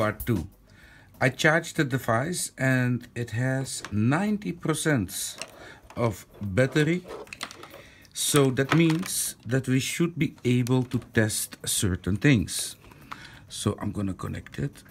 part 2. I charged the device and it has 90% of battery. So that means that we should be able to test certain things. So I'm gonna connect it.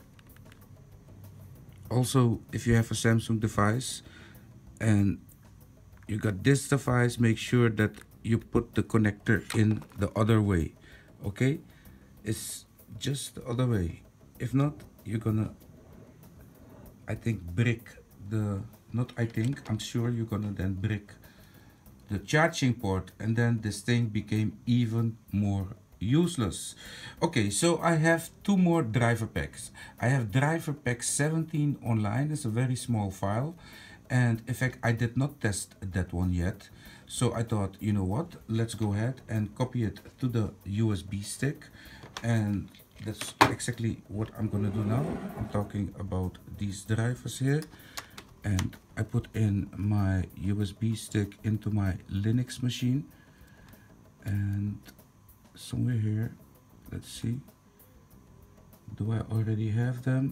Also, if you have a Samsung device and you got this device, make sure that you put the connector in the other way. Okay, it's just the other way. If not, you're gonna, I think, break the, not I think, I'm sure you're gonna then break the charging port, and then this thing became even more useless. Okay, so I have two more driver packs. I have driver pack 17 online. It's a very small file, and in fact I did not test that one yet. So I thought, you know what, let's go ahead and copy it to the USB stick, and that's exactly what I'm gonna do now. I'm talking about these drivers here, and I put in my USB stick into my Linux machine, and somewhere here, let's see, do I already have them?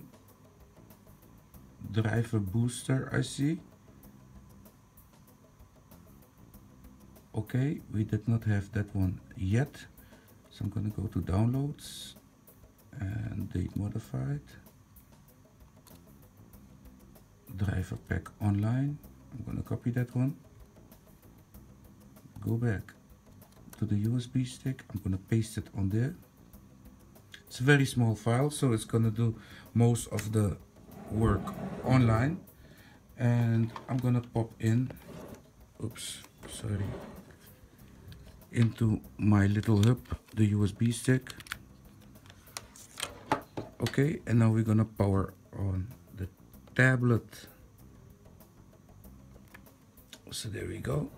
Driver booster, I see. Okay, we did not have that one yet, so I'm gonna go to downloads and date modified, driver pack online. I'm gonna copy that one, go back to the USB stick, I'm gonna paste it on there. It's a very small file, so it's gonna do most of the work online. And I'm gonna pop in, oops, sorry, into my little hub, the USB stick. Okay, and now we're gonna power on the tablet. So there we go.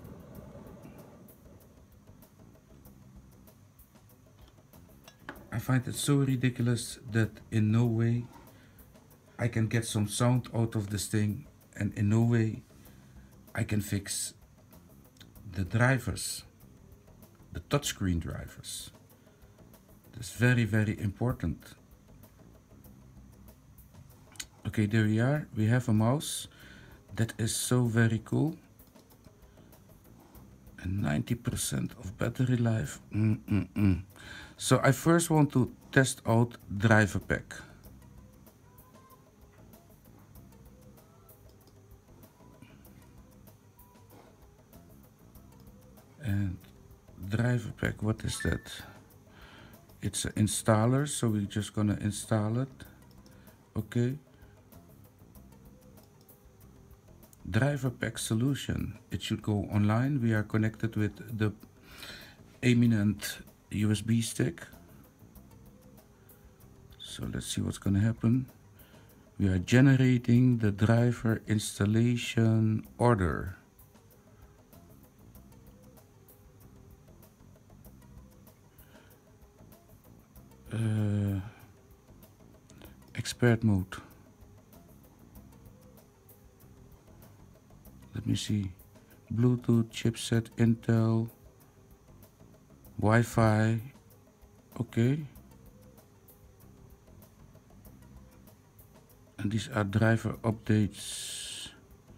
I find it so ridiculous that in no way I can get some sound out of this thing, and in no way I can fix the drivers, the touchscreen drivers. That's very, very important. Okay, there we are. We have a mouse. That is so very cool. And 90% of battery life. So I first want to test out driver pack. And driver pack, what is that? It's an installer, so we're just gonna install it. Okay. Driver pack solution. It should go online. We are connected with the eminent USB stick. So let's see what's gonna happen. We are generating the driver installation order. Expert mode. Let me see. Bluetooth, chipset, Intel, Wi-Fi. Okay. And these are driver updates.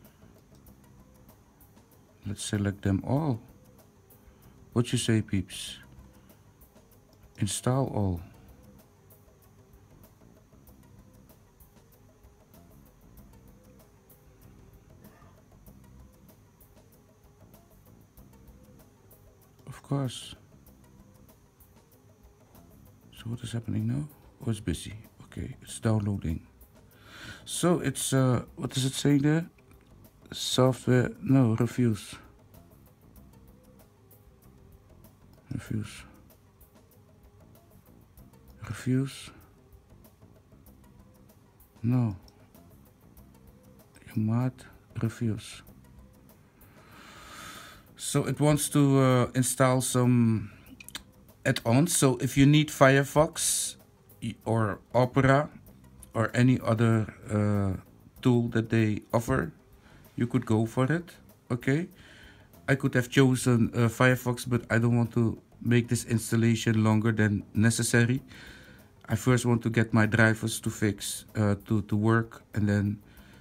Let's select them all. What you say, peeps? Install all. Of course. So what is happening now? Oh, it's busy. Okay, it's downloading. So it's what is it saying there? Software, no, refuse. Refuse. Refuse. No. You might refuse. So it wants to install some add-ons. So if you need Firefox or Opera or any other tool that they offer, you could go for it. Okay, I could have chosen Firefox, but I don't want to make this installation longer than necessary. I first want to get my drivers to fix, to work, and then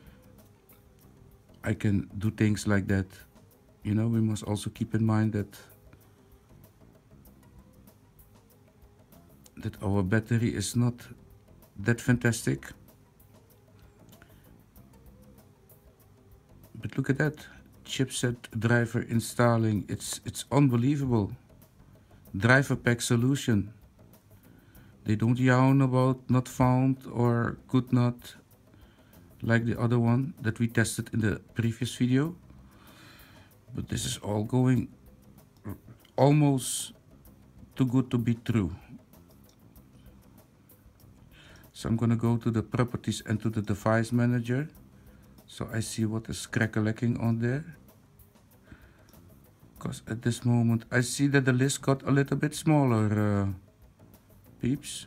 I can do things like that. You know, we must also keep in mind that our battery is not that fantastic. But look at that, chipset driver installing. It's unbelievable. Driver pack solution. They don't yawn about not found or could not, like the other one that we tested in the previous video. But this is all going almost too good to be true. So I'm gonna go to the properties and to the device manager. So I see what is crackling on there. Because at this moment I see that the list got a little bit smaller, peeps.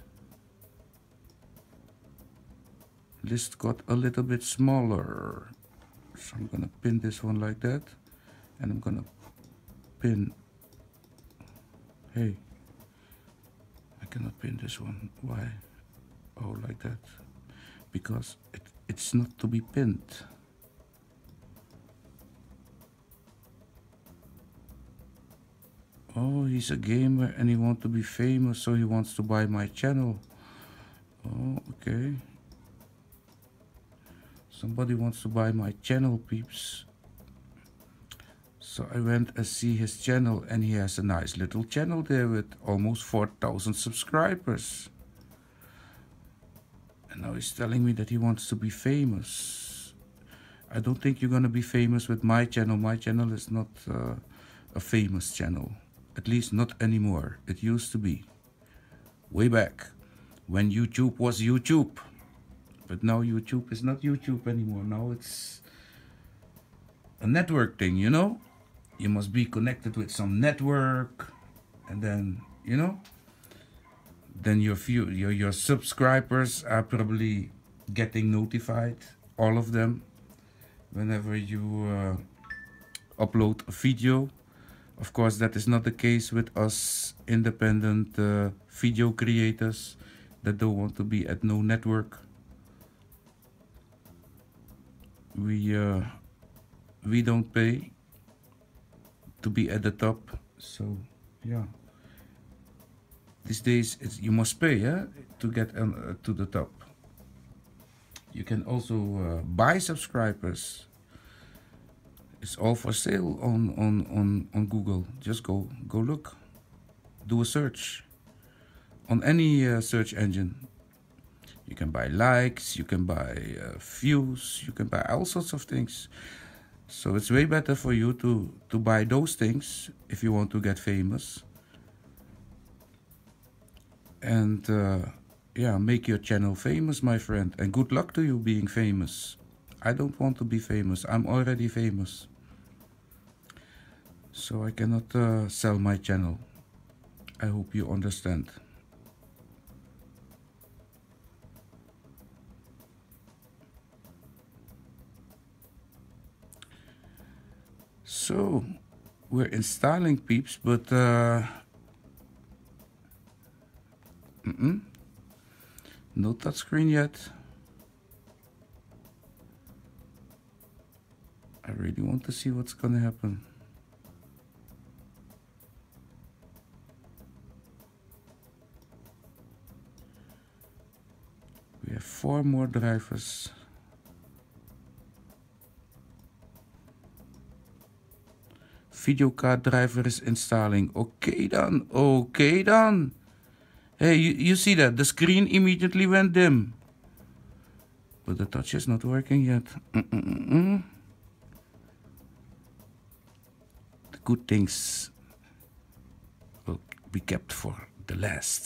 List got a little bit smaller. So I'm gonna pin this one like that. And I'm gonna pin, hey, I cannot pin this one. Why? Oh, like that. Because it's not to be pinned. Oh, he's a gamer and he wants to be famous, so he wants to buy my channel. Oh, okay. Somebody wants to buy my channel, peeps. So I went and see his channel, and he has a nice little channel there with almost 4,000 subscribers. And now he's telling me that he wants to be famous. I don't think you're gonna be famous with my channel. My channel is not a famous channel. At least not anymore. It used to be. Way back. When YouTube was YouTube. But now YouTube is not YouTube anymore. Now it's a network thing, you know? You must be connected with some network. And then, you know? Then your subscribers are probably getting notified. All of them. Whenever you upload a video. Of course, that is not the case with us independent video creators that don't want to be at no network. We don't pay to be at the top, so yeah. These days, you must pay, yeah, to get to the top. You can also buy subscribers. It's all for sale on Google. Just go look. Do a search. On any search engine. You can buy likes, you can buy views, you can buy all sorts of things. So it's way better for you to buy those things if you want to get famous. And yeah, make your channel famous, my friend. And good luck to you being famous. I don't want to be famous. I'm already famous. So I cannot sell my channel. I hope you understand. So we're installing, peeps, but no touchscreen yet. I really want to see what's gonna happen. We have 4 more drivers. Video card driver is installing. Okay then. Okay then. Hey, you see that? The screen immediately went dim. But the touch is not working yet. The good things will be kept for the last.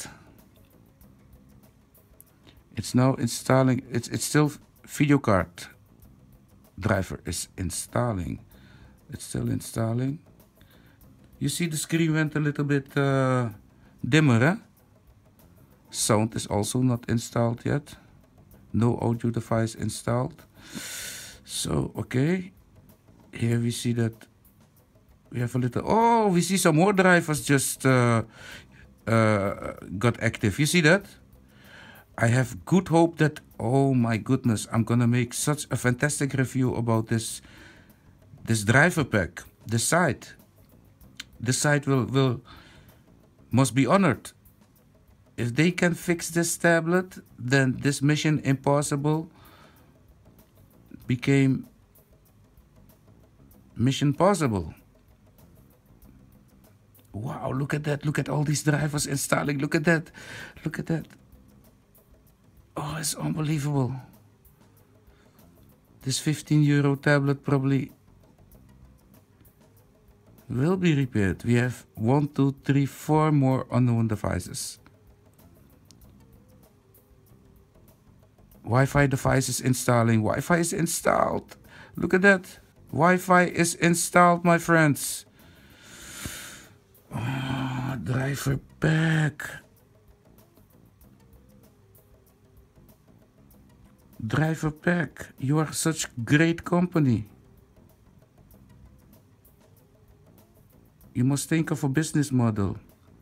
It's now installing. It's still video card driver is installing. It's still installing. You see the screen went a little bit dimmer, eh? Sound is also not installed yet. No audio device installed. So, okay. Here we see that we have a little... Oh, we see some more drivers just got active. You see that? I have good hope that, oh my goodness, I'm gonna make such a fantastic review about this driver pack. The site will must be honored. If they can fix this tablet, then this mission impossible became mission possible. Wow, look at that. Look at all these drivers installing. Look at that. Look at that. Oh, it's unbelievable. This 15 euro tablet probably will be repaired. We have 1, 2, 3, 4 more unknown devices. Wi-Fi device is installing. Wi-Fi is installed. Look at that. Wi-Fi is installed, my friends. Oh, driver pack. Driver pack. You are such great company. You must think of a business model.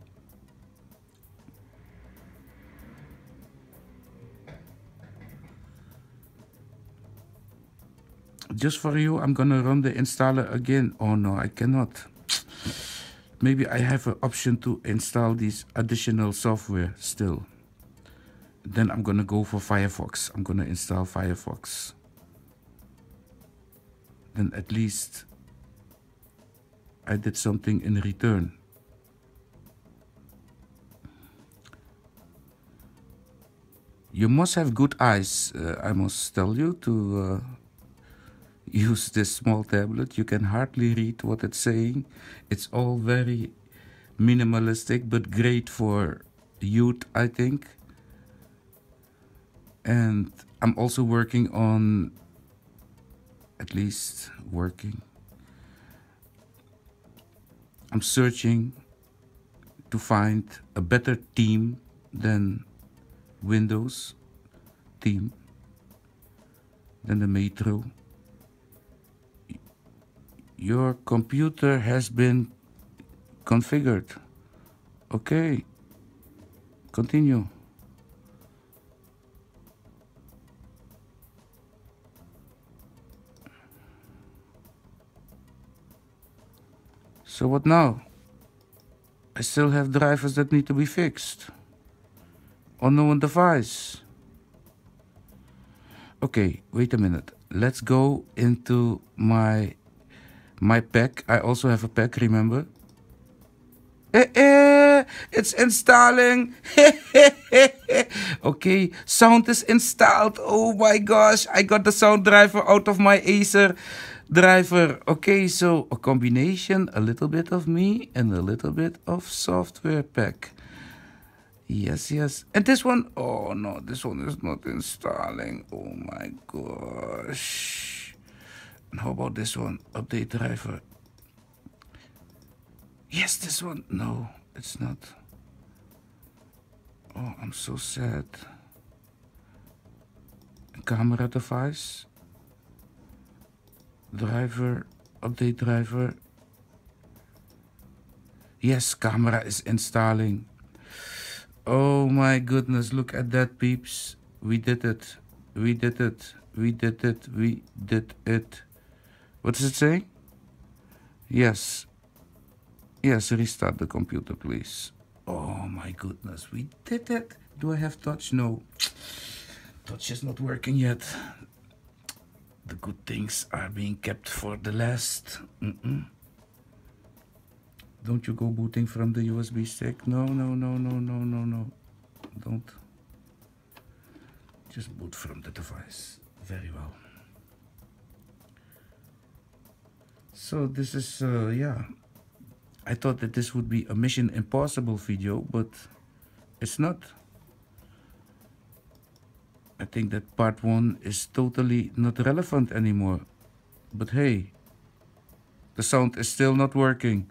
Just for you, I'm gonna run the installer again. Oh no, I cannot. Maybe I have an option to install these additional software still. Then I'm gonna go for Firefox. I'm gonna install Firefox. Then at least I did something in return. You must have good eyes, I must tell you, to use this small tablet. You can hardly read what it's saying. It's all very minimalistic, but great for youth, I think. And I'm also working on, at least working, I'm searching to find a better theme than Windows theme, than the Metro. Your computer has been configured. Okay, continue. So what now? I still have drivers that need to be fixed. Unknown device. Okay, wait a minute. Let's go into my pack. I also have a pack, remember? It's installing. Okay, sound is installed. Oh my gosh, I got the sound driver out of my Acer driver. Okay, so a combination, a little bit of me and a little bit of software pack. Yes, yes. And this one, oh no, this one is not installing. Oh my gosh. And how about this one? Update driver. Yes, this one. No, it's not. Oh, I'm so sad. Camera device. Driver. Update driver. Yes, camera is installing. Oh my goodness, look at that, peeps. We did it. We did it. We did it. We did it. What does it say? Yes. Yes, restart the computer, please. Oh my goodness, we did it. Do I have touch? No. Touch is not working yet. The good things are being kept for the last. Don't you go booting from the USB stick? No, no, no, no, no, no, no. Don't. Just boot from the device. Very well. So this is, yeah. I thought that this would be a Mission Impossible video, but it's not. I think that part 1 is totally not relevant anymore. But hey, the sound is still not working.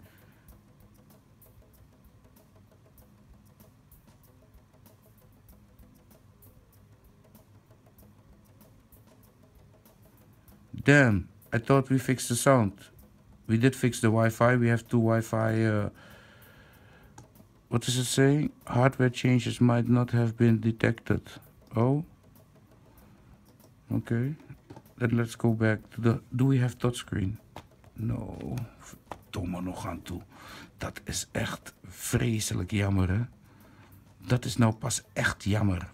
Damn, I thought we fixed the sound. We did fix the Wi-Fi. We have 2 Wi-Fi. What does it say? Hardware changes might not have been detected. Oh, okay. Then let's go back to the... Do we have touchscreen? No. Verdomme nog aan toe. Dat is echt vreselijk jammer, hè? Dat is nou pas echt jammer.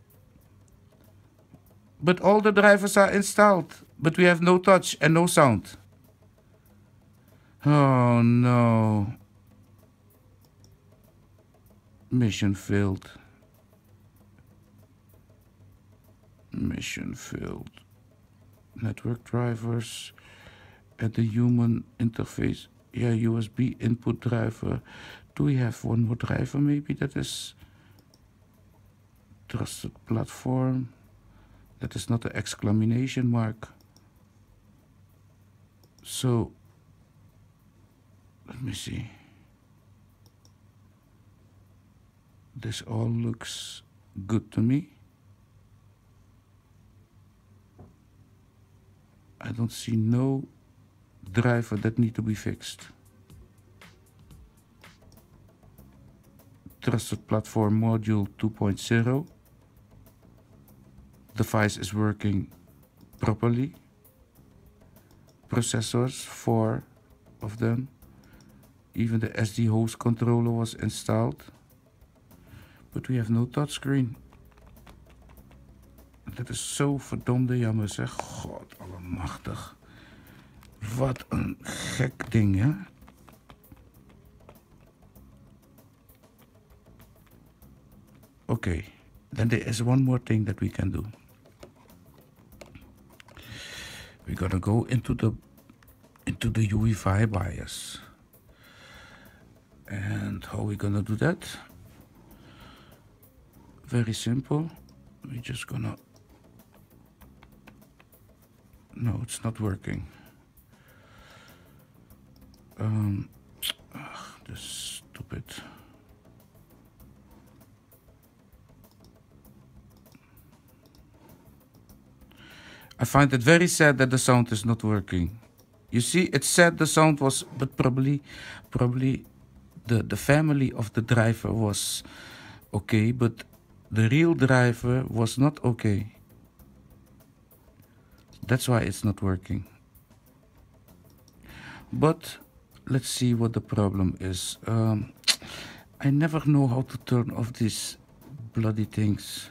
But all the drivers are installed. But we have no touch and no sound. Oh no. Mission failed. Mission failed. Network drivers and the human interface. Yeah, USB input driver. Do we have one more driver maybe that is trusted platform? That is not an exclamation mark. So let me see. This all looks good to me. I don't see no driver that need to be fixed. Trusted platform module 2.0. Device is working properly. Processors, 4 of them. Even the SD host controller was installed. But we have no touchscreen. Dat is zo verdomde jammer, zeg. God allemachtig. Wat een gek ding, hè? Okay, then there is one more thing that we can do. We're gonna go into the UEFI BIOS. And how are we gonna do that? Very simple. We're just gonna... No, it's not working. This stupid... I find it very sad that the sound is not working. You see, it said the sound was, but probably the family of the driver was okay, but the real driver was not okay. That's why it's not working. But let's see what the problem is. I never know how to turn off these bloody things.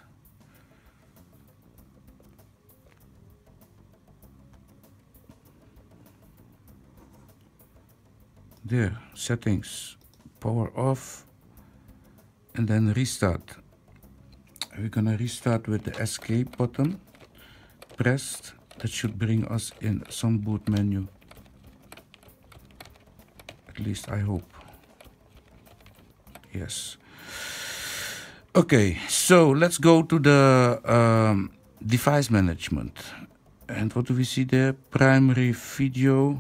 There, settings, power off, and then restart. We're gonna restart with the escape button pressed. That should bring us in some boot menu. At least I hope. Yes. Okay, so let's go to the device management. And what do we see there? Primary video,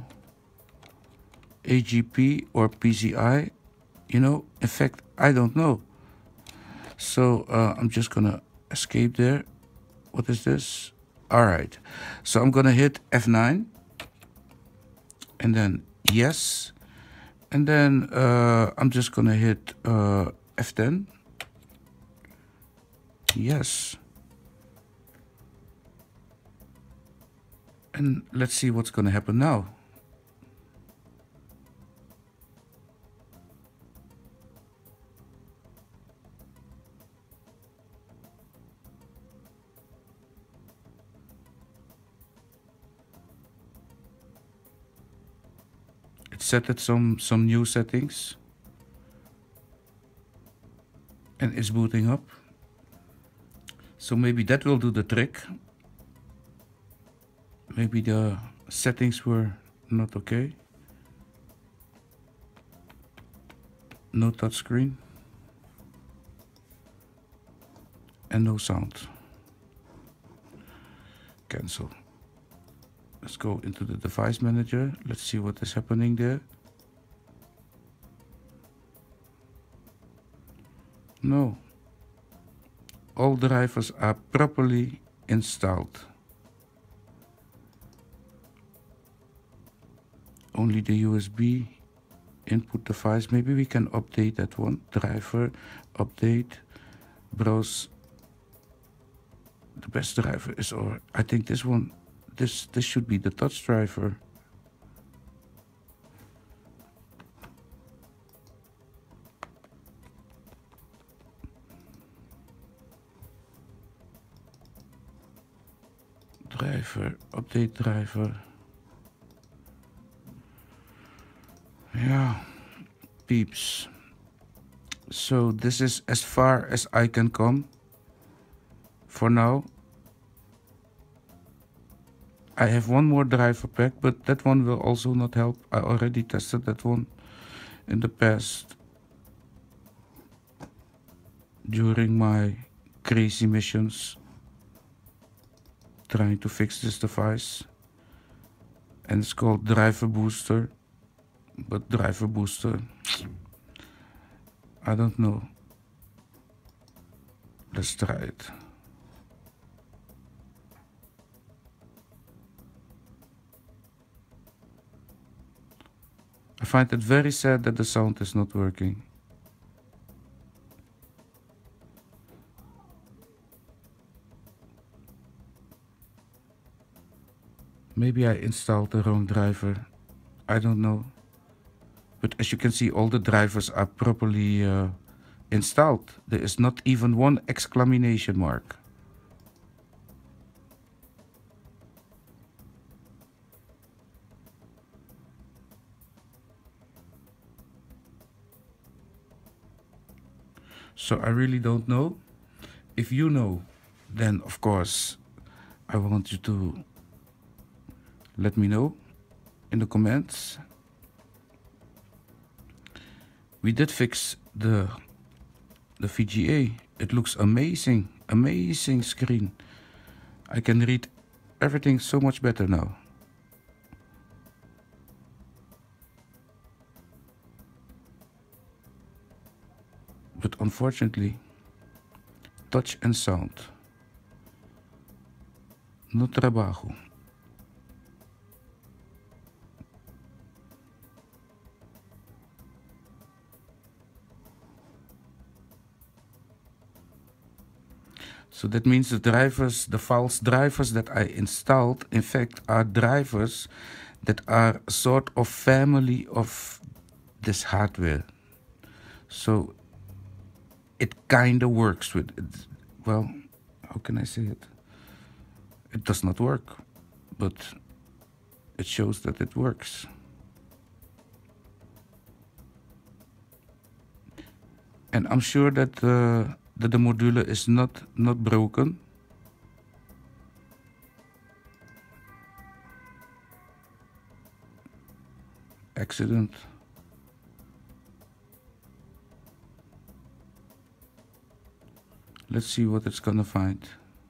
AGP or PCI. You know, in fact, I don't know. So I'm just gonna escape there. What is this? All right. So I'm gonna hit F9 and then yes. And then I'm just gonna hit F10. Yes. And let's see what's gonna happen now. Set it some new settings and it's booting up, so maybe that will do the trick. Maybe the settings were not okay. No touchscreen and no sound. Cancel. Let's go into the device manager. Let's see what is happening there. No. All drivers are properly installed. Only the USB input device. Maybe we can update that one. Driver, update, browse the best driver is, or I think this one, this should be the touch driver. Driver, update driver. Yeah, peeps. So this is as far as I can come for now. I have one more driver pack, but that one will also not help. I already tested that one in the past during my crazy missions trying to fix this device. And it's called Driver Booster. But Driver Booster, I don't know. Let's try it. I find it very sad that the sound is not working. Maybe I installed the wrong driver. I don't know. But as you can see, all the drivers are properly installed. There is not even one exclamation mark. So I really don't know. If you know, then of course I want you to let me know in the comments. We did fix the VGA. It looks amazing. Amazing screen. I can read everything so much better now. But unfortunately, touch and sound no trabajo. So that means the drivers, the false drivers that I installed, in fact, are drivers that are sort of family of this hardware. So it kind of works with it. Well, how can I say it? It does not work, but it shows that it works. And I'm sure that the module is not broken. Accident. Let's see what it's gonna find.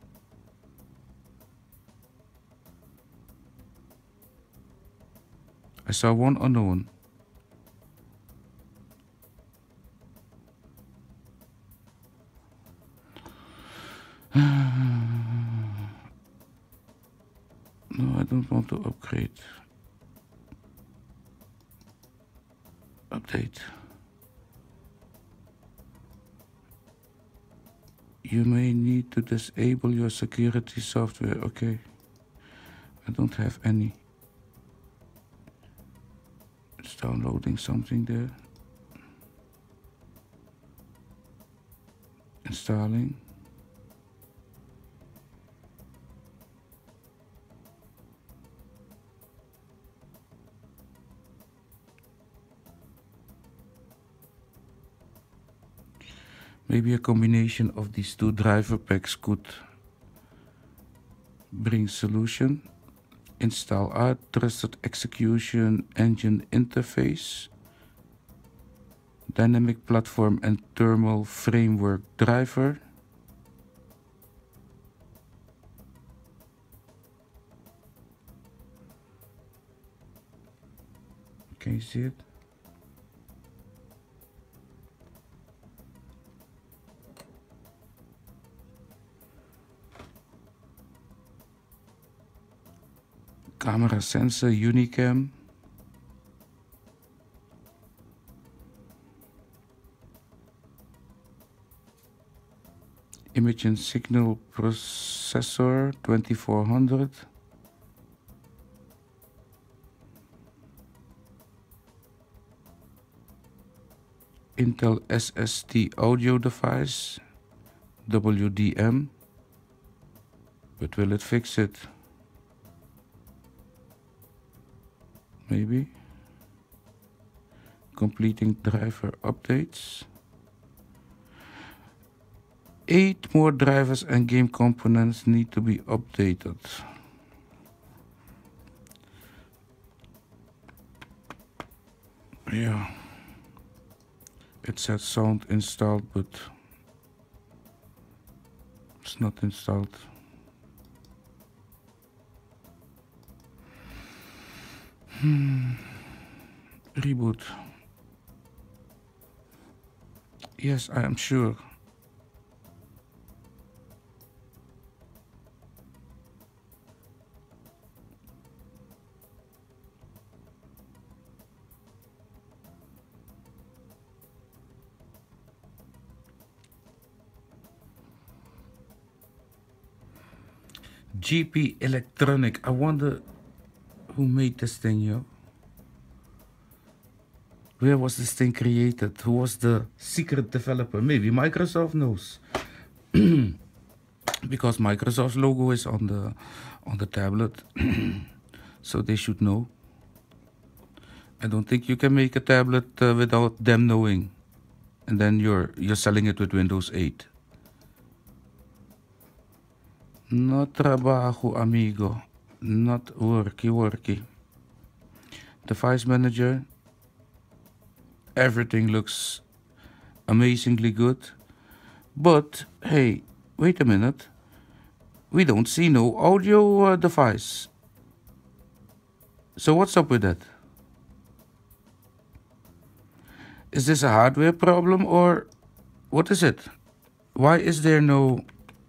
I saw one unknown. No, I don't want to upgrade. Update. You may need to disable your security software. Okay. I don't have any. It's downloading something there. Installing. Maybe a combination of these two driver packs could bring solution. Install our trusted execution engine interface, dynamic platform and thermal framework driver. Can you see it? Camera sensor Unicam. Image and signal processor 2400. Intel SST audio device, WDM. But will it fix it? Maybe. Completing driver updates. 8 more drivers and game components need to be updated. Yeah. It said sound installed, but it's not installed. Reboot. Yes, I am sure. GP Electronic. I wonder who made this thing, yo. Where was this thing created? Who was the secret developer? Maybe Microsoft knows. Because Microsoft's logo is on the tablet. So they should know. I don't think you can make a tablet without them knowing. And then you're selling it with Windows 8. No trabajo, amigo. Not worky. Device manager. Everything looks amazingly good. But, hey, wait a minute. We don't see no audio device. So what's up with that? Is this a hardware problem or what is it? Why is there no...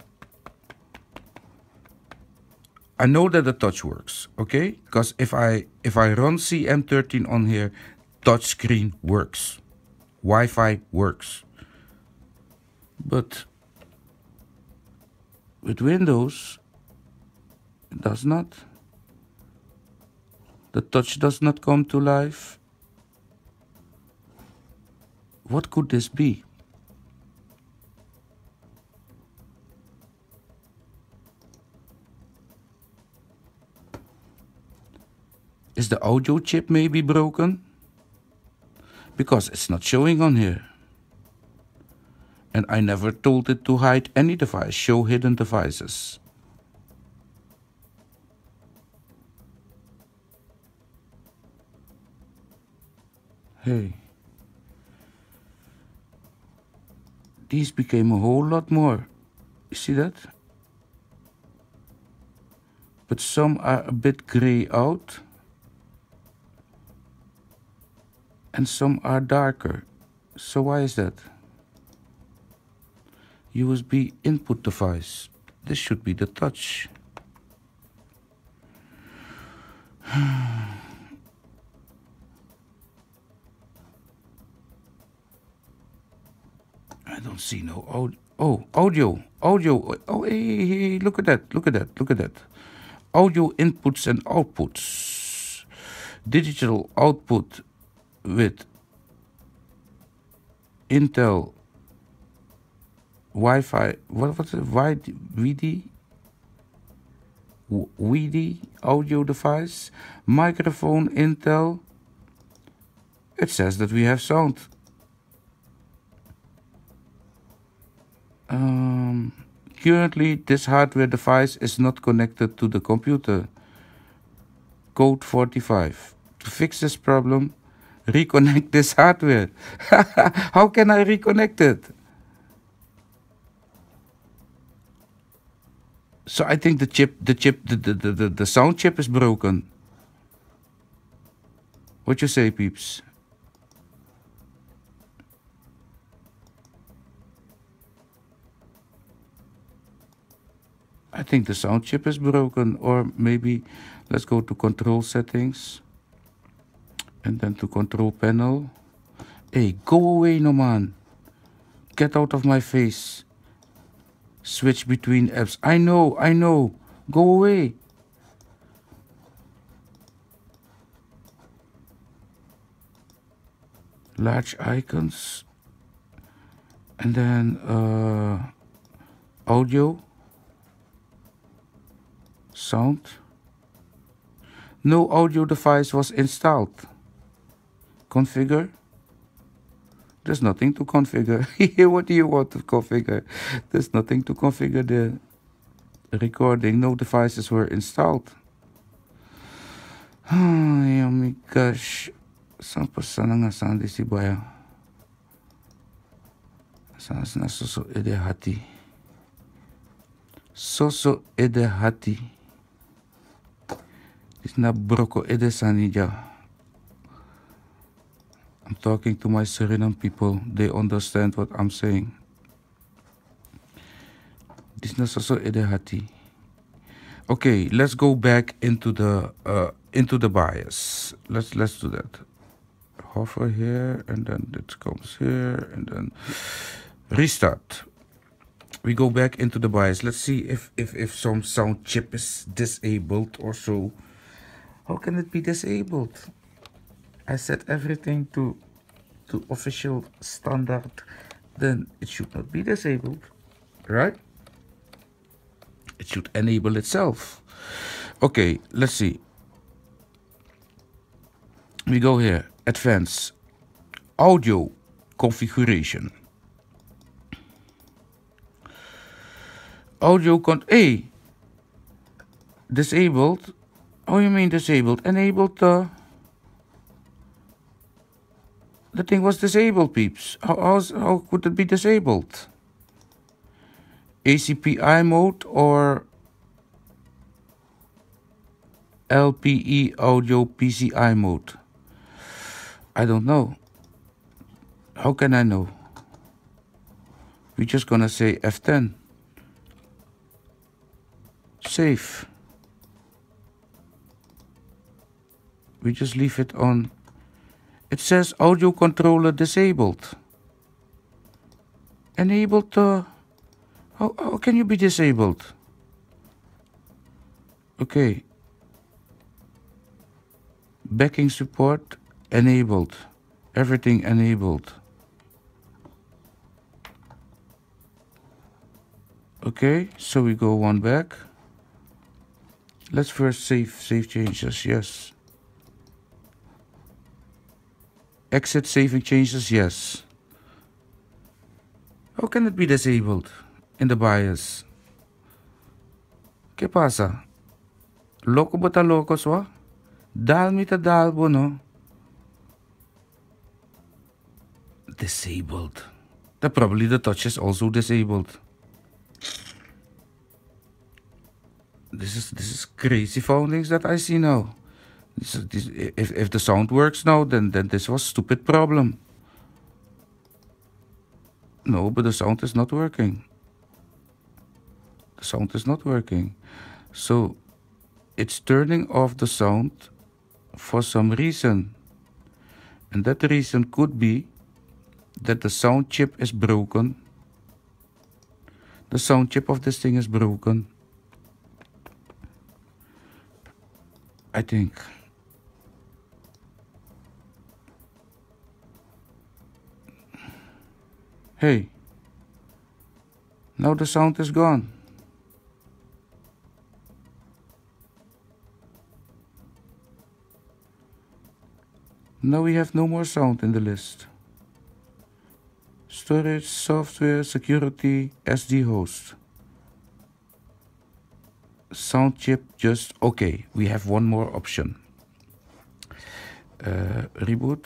I know that the touch works, okay? Because if I run CM13 on here, touchscreen works. Wi-Fi works. But with Windows, it does not. The touch does not come to life. What could this be? Is the audio chip maybe broken? Because it's not showing on here. And I never told it to hide any device, show hidden devices. Hey. These became a whole lot more. You see that? But some are a bit gray out. And some are darker. So why is that? USB input device. This should be the touch. I don't see no audio. Oh, audio. Oh, hey, look at that. Audio inputs and outputs. Digital output with Intel Wi-Fi, what was it? WD audio device, microphone Intel. It says that we have sound. Currently, this hardware device is not connected to the computer. Code 45. To fix this problem, reconnect this hardware. How can I reconnect it? So I think the sound chip is broken. What you say, peeps? I think the sound chip is broken, or maybe let's go to control settings and then to control panel. Hey, go away, no man. Get out of my face. Switch between apps. I know. Go away. Large icons. And then audio. Sound. No audio device was installed. Configure. There's nothing to configure. What do you want to configure? There's nothing to configure the recording. No devices were installed. Oh my gosh. Sampai sana nga sana si Baya. Sana na soso ede hati. Soso ede hati. Is na broko ede sanija. I'm talking to my Suriname people. They understand what I'm saying. This is also edehati. Okay, let's go back into the bias. Let's do that. Hover here, and then it comes here, and then restart. We go back into the bias. Let's see if some sound chip is disabled or so. How can it be disabled? I set everything to official standard, then it should not be disabled, right? It should enable itself. Okay, let's see. We go here, advanced, audio configuration. Disabled. Oh, you mean disabled? Enabled the thing was disabled, peeps. How could it be disabled? ACPI mode or LPE audio PCI mode? I don't know. How can I know? We're just gonna say F10. Save. We just leave it on. It says audio controller disabled. Enabled. How can you be disabled? Okay. Backing support enabled. Everything enabled. Okay, so we go one back. Let's first save changes. Yes. Exit saving changes, yes. How can it be disabled in the BIOS? ¿Qué pasa? Loco ba ta locos wa? Dal mi ta dalbo no? Disabled. Probably the touch is also disabled. This is crazy foundings that I see now. If the sound works now, then this was stupid problem. No, but the sound is not working. The sound is not working. So it's turning off the sound for some reason. And that reason could be that the sound chip is broken. The sound chip of this thing is broken. I think. Hey, now the sound is gone. Now we have no more sound in the list. Storage, software, security, SD host. Sound chip just okay. We have one more option. Reboot.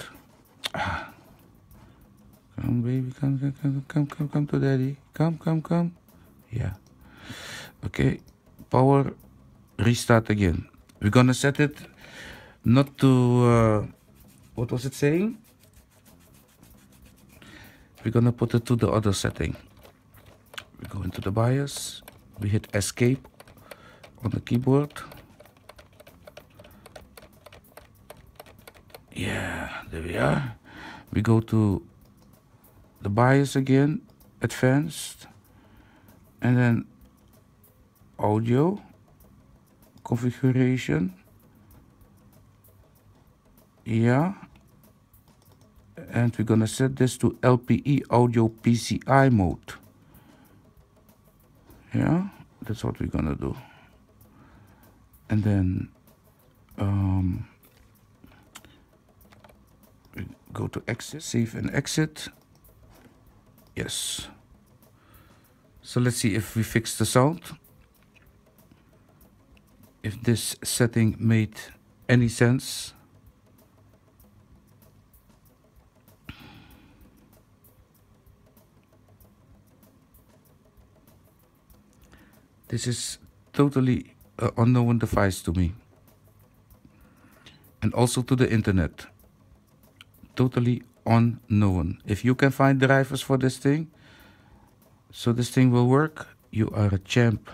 Come, baby, come to daddy. Come. Yeah. Okay. Power. Restart again. We're gonna set it not to. What was it saying? We're gonna put it to the other setting. We go into the BIOS. We hit escape on the keyboard. Yeah, there we are. We go to the BIOS again, advanced, and then audio configuration. Yeah, and we're gonna set this to LPE audio PCI mode. Yeah, that's what we're gonna do. And then go to exit, save and exit. Yes. So let's see if we fix the sound. If this setting made any sense. This is totally an unknown device to me. And also to the internet. Totally unknown. If you can find drivers for this thing, so this thing will work, you are a champ.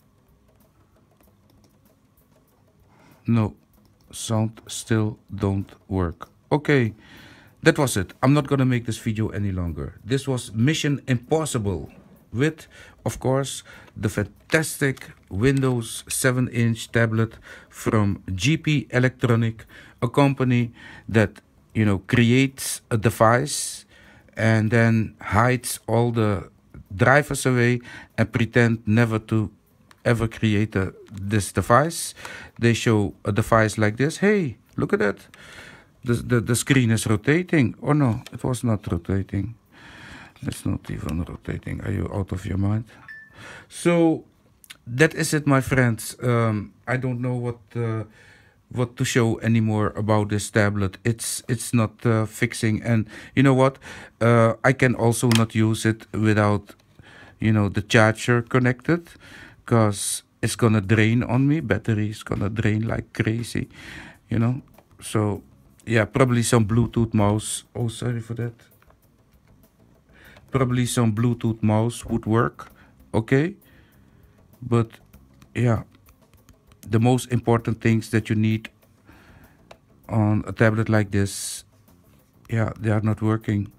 No, sound still don't work. Okay, that was it. I'm not gonna make this video any longer. This was Mission Impossible with, of course, the fantastic Windows 7-inch tablet from GP Electronic, a company that, you know, creates a device and then hides all the drivers away and pretend never to ever create this device. They show a device like this. Hey, look at that. The screen is rotating. Oh no, it was not rotating. It's not even rotating. Are you out of your mind? So that is it, my friends. I don't know what to show anymore about this tablet. It's not fixing, and you know what? I can also not use it without, you know, the charger connected, because it's gonna drain on me. Battery is gonna drain like crazy, you know. So yeah, probably some Bluetooth mouse. Oh, sorry for that. Probably some Bluetooth mouse would work, okay? But yeah, the most important things that you need on a tablet like this, yeah, they are not working.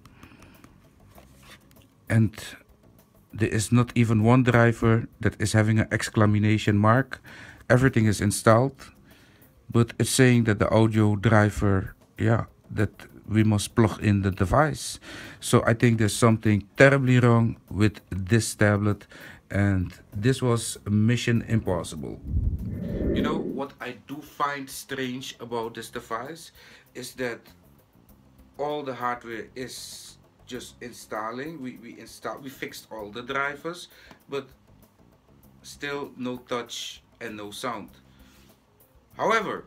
And there is not even one driver that is having an exclamation mark. Everything is installed, but it's saying that the audio driver, yeah, that we must plug in the device. So I think there's something terribly wrong with this tablet, and this was Mission Impossible. You know what I do find strange about this device is that all the hardware is just installing. We fixed all the drivers, but still no touch and no sound. However,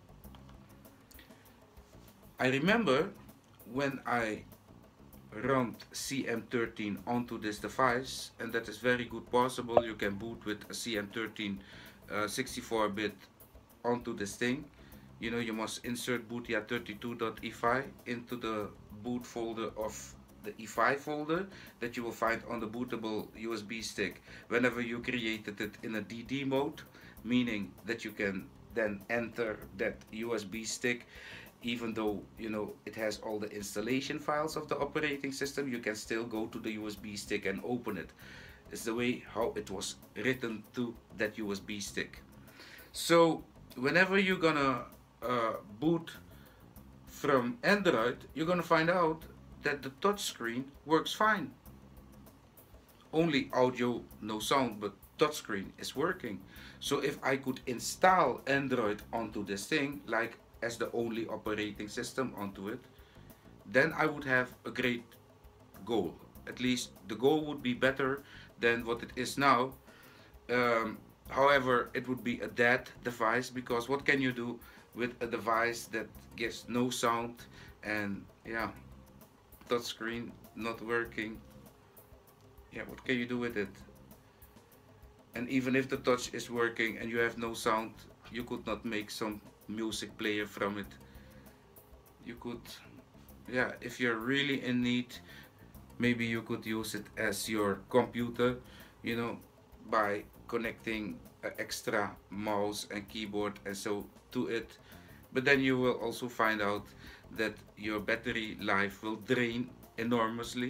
I remember when I run CM13 onto this device, and that is very good possible. You can boot with a CM13 64-bit onto this thing. You know, you must insert bootia32.efi into the boot folder of the efi folder that you will find on the bootable USB stick whenever you created it in a DD mode, meaning that you can then enter that USB stick. Even though, you know, it has all the installation files of the operating system, you can still go to the USB stick and open it. It's the way how it was written to that USB stick. So whenever you're gonna boot from Android, you're gonna find out that the touch screen works fine. Only audio, no sound, but touchscreen is working. So if I could install Android onto this thing, like as the only operating system onto it, then I would have a great goal. At least the goal would be better than what it is now. However, it would be a dead device, because what can you do with a device that gives no sound and, yeah, touchscreen not working? Yeah, what can you do with it? And even if the touch is working and you have no sound, you could not make some music player from it. You could, yeah, if you're really in need, maybe you could use it as your computer, you know, by connecting an extra mouse and keyboard and so to it. But then you will also find out that your battery life will drain enormously,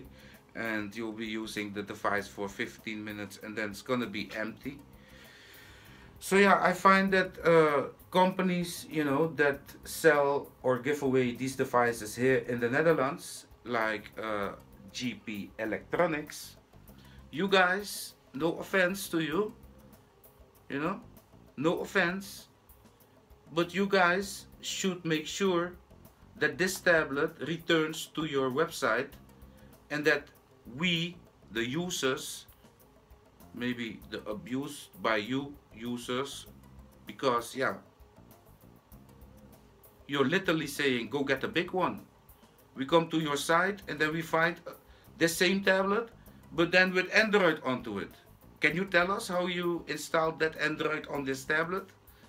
and you'll be using the device for 15 minutes and then it's gonna be empty. So yeah, I find that companies, you know, that sell or give away these devices here in the Netherlands, like GP Electronics, you guys, no offense to you, you know, no offense, but you guys should make sure that this tablet returns to your website and that we, the users, maybe the abuse by you users, because yeah, you're literally saying go get a big one. We come to your site and then we find the same tablet but then with Android onto it. Can you tell us how you installed that Android on this tablet?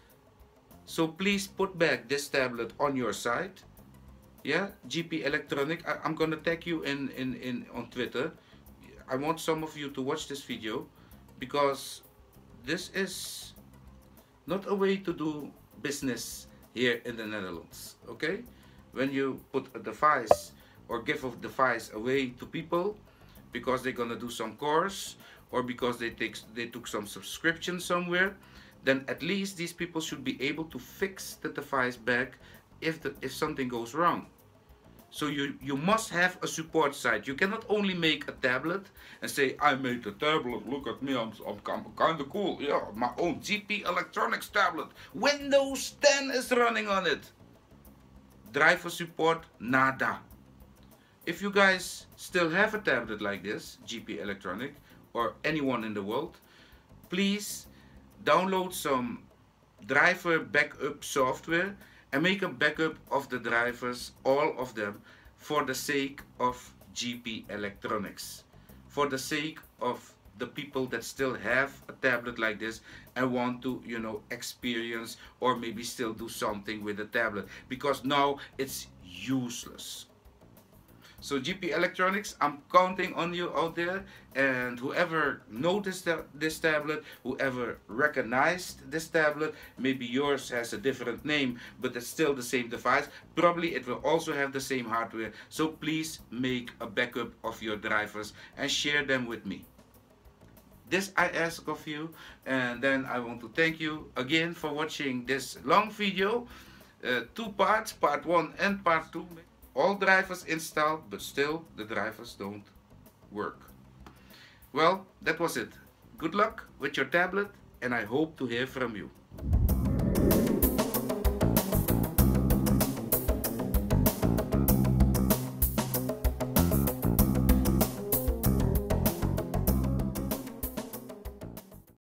So please put back this tablet on your site. Yeah, GP Electronic, I'm gonna tag you in on Twitter. I want some of you to watch this video because this is not a way to do business here in the Netherlands. Okay, when you put a device or give a device away to people because they're gonna do some course or because they took some subscription somewhere, then at least these people should be able to fix the device back if something goes wrong. So you must have a support site. You cannot only make a tablet and say, I made a tablet, look at me, I'm kind of cool. Yeah, my own GP Electronics tablet. Windows 10 is running on it. Driver support, nada. If you guys still have a tablet like this, GP Electronic, or anyone in the world, please download some driver backup software and make a backup of the drivers, all of them, for the sake of GP Electronics, for the sake of the people that still have a tablet like this and want to, you know, experience or maybe still do something with the tablet, because now it's useless. So GP Electronics, I'm counting on you out there, and whoever noticed this tablet, whoever recognized this tablet, maybe yours has a different name, but it's still the same device. Probably it will also have the same hardware. So please make a backup of your drivers and share them with me. This I ask of you, and then I want to thank you again for watching this long video. 2 parts, part 1 and part 2. All drivers installed, but still the drivers don't work. Well, that was it. Good luck with your tablet, and I hope to hear from you.